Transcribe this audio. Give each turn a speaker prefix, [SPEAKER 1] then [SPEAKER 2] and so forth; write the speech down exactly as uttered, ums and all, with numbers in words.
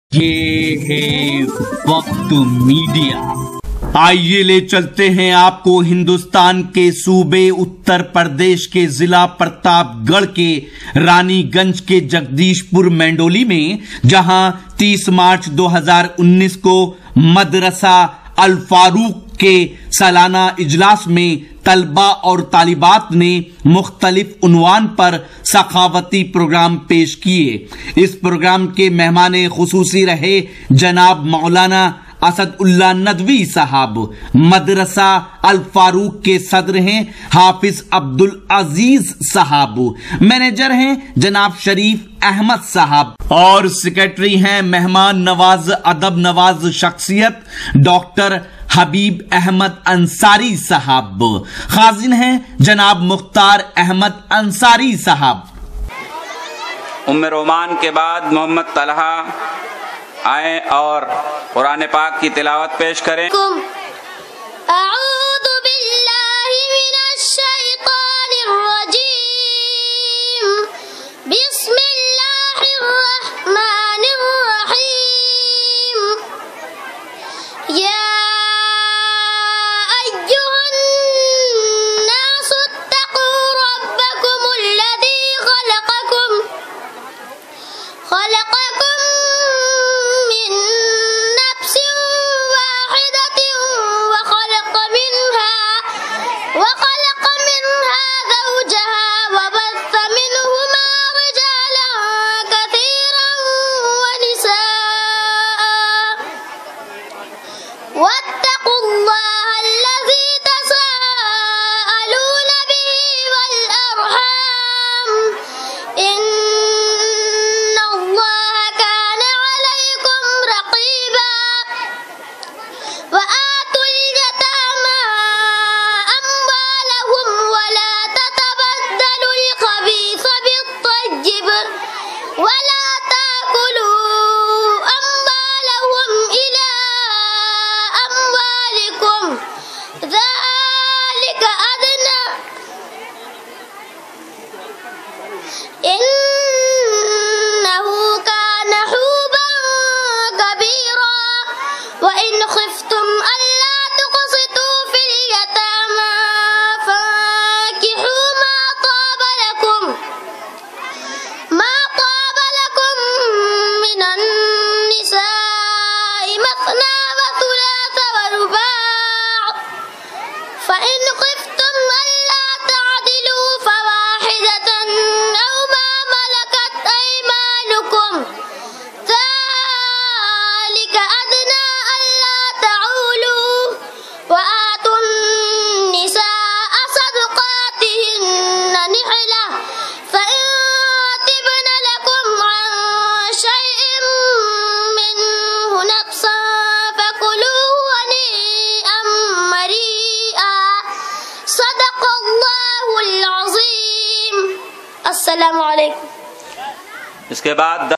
[SPEAKER 1] یہ ہے وقت میڈیا۔ آئیے لے چلتے ہیں آپ کو ہندوستان کے صوبے اتر پردیش کے ضلع پرتاپ گڑھ کے رانی گنج کے جگدیش پور مینڈولی میں، جہاں تیس مارچ دو ہزار انیس کو مدرسہ الفاروق کے سالانہ اجلاس میں طلبہ اور طالبات نے مختلف عنوان پر ثقافتی پروگرام پیش کیے۔ اس پروگرام کے مہمان خصوصی رہے جناب مولانا اسد اللہ ندوی صاحب۔ مدرسہ الفاروق کے صدر ہیں حافظ عبد العزیز صاحب، مینیجر ہیں جناب شریف احمد صاحب، اور سیکرٹری ہیں مہمان نواز ادب نواز شخصیت ڈاکٹر حبیب احمد انصاری صاحب۔ خازن ہیں جناب مختار احمد انصاری صاحب۔
[SPEAKER 2] ام رومان کے بعد محمد طلحہ آئیں اور قرآن پاک کی تلاوت پیش کریں۔
[SPEAKER 3] اعوذ باللہ من الشیطان الرجیم، بسم اللہ الرحمن الرحیم، یا ایہا الناس اتقوا ربکم الذی خلقکم خلقکم
[SPEAKER 2] السلام علیکم۔ اس کے بعد